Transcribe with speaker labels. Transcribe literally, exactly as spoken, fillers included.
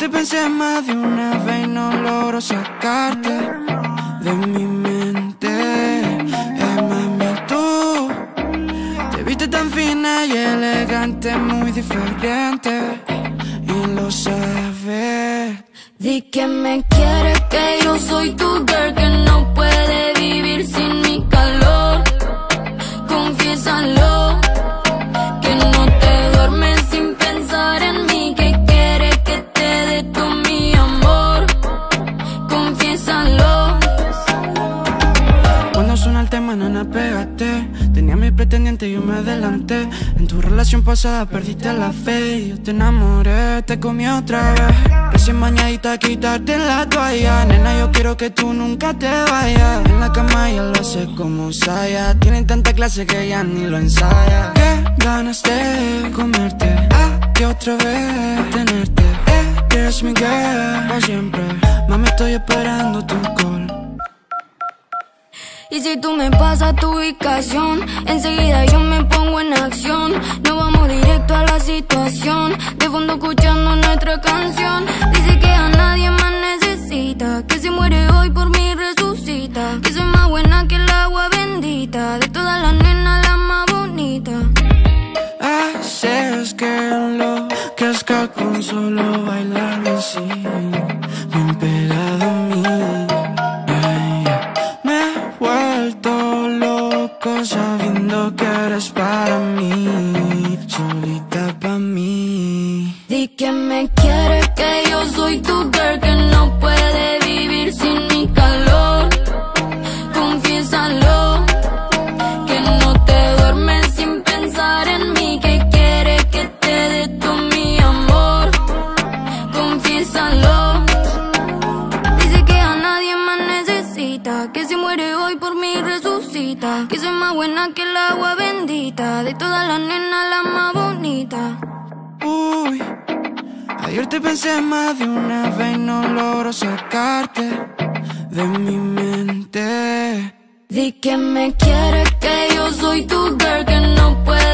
Speaker 1: te pensé más de una vez y no logro sacarte de mi mente. Eh, mami, tú te viste tan fina y elegante, muy diferente, y lo sabes.
Speaker 2: Di que me quieres, que yo soy tu girl, que no puede vivir sin mi calor. Confiésalo, que no te duermes sin pensar en mí, que quieres que te dé todo mi amor. Confiésalo.
Speaker 1: Cuando suena el tema, nena, pégate. Tenía mi pretendiente y yo me adelanté. En tu relación pasada perdiste la fe y yo te enamoré, te comí otra vez. Recién bañadita, quitarte la toalla. Nena, yo quiero que tú nunca te vayas. En la cama ella lo hace como Saya. Tienen tanta clase que ya ni lo ensaya. Qué ganas de comerte, ah, que otra vez tenerte. Eh, eres mi girl por siempre. Mami, estoy esperando tu call.
Speaker 2: Y si tú me pasas tu ubicación, enseguida yo me pongo en acción. Nos vamos directo a la situación, de fondo escuchando nuestra canción. Dice que a nadie más necesita, que si muere hoy por mí resucita, que soy más buena que el agua bendita, de todas las nenas la más bonita.
Speaker 1: Haces que lo que es que con solo bailar así, bien pegado a mí. Sabiendo que eres para mí, solita para mí.
Speaker 2: Di que me quieres, que yo soy tu girl, que no puede vivir sin mi calor. Confiésalo, que no te duermes sin pensar en mí, que quieres que te dé todo mi amor. Confiésalo. Dice que a nadie más necesita, que si muere hoy por mí resucita, que soy más buena que el agua bendita, de todas las nenas la más bonita.
Speaker 1: Uy, ayer te pensé más de una vez y no logro sacarte de mi mente.
Speaker 2: Di que me quieres, que yo soy tu girl, que no puede